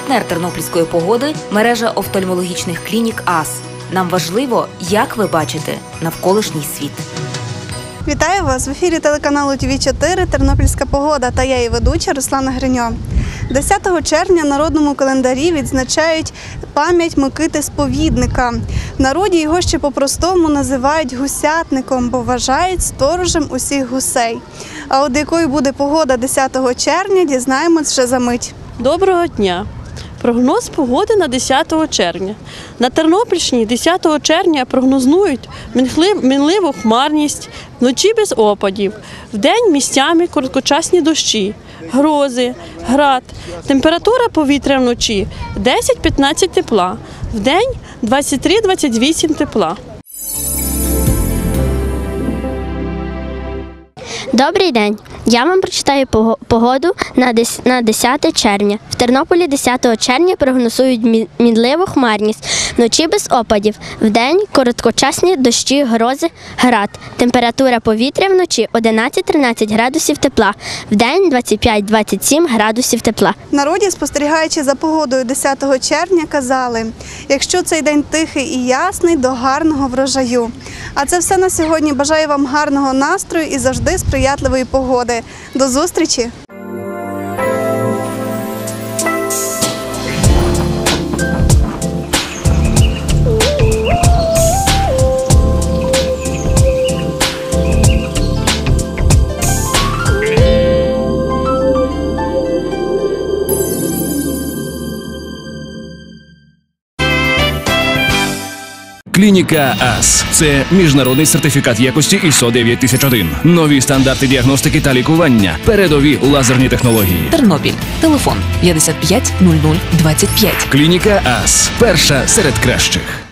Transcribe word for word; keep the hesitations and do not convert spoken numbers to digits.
Партнер тернопільської погоди – мережа офтальмологічних клінік АС. Нам важливо, як ви бачите навколишній світ. Вітаю вас! В ефірі телеканалу Ті Ві чотири «Тернопільська погода» та я її ведуча Руслана Гриньо. десятого червня в народному календарі відзначають пам'ять Микити Сповідника. В народі його ще по-простому називають гусятником, бо вважають сторожем усіх гусей. А от якою буде погода десятого червня, дізнаємось вже за мить. Доброго дня! Прогноз погоди на десяте червня. На Тернопільщині десятого червня прогнозують мінливу хмарність, вночі без опадів, вдень місцями короткочасні дощі, грози, град. Температура повітря вночі десять-п'ятнадцять тепла, вдень двадцять три - двадцять вісім тепла. Добрий день! Я вам прочитаю погоду на десяте червня. В Тернополі десятого червня прогнозують мінливу хмарність, вночі без опадів, вдень короткочасні дощі, грози, град. Температура повітря вночі одинадцять-тринадцять градусів тепла, вдень двадцять п'ять - двадцять сім градусів тепла. В народі, спостерігаючи за погодою десятого червня, казали, якщо цей день тихий і ясний, до гарного врожаю. А це все на сьогодні. Бажаю вам гарного настрою і завжди сприятливої погоди. До зустрічі! Клініка АС – це міжнародний сертифікат якості ай ес о дев'ять тисяч один. Нові стандарти діагностики та лікування. Передові лазерні технології. Тернопіль. Телефон п'ятдесят п'ять нуль нуль двадцять п'ять. Клініка АС – перша серед кращих.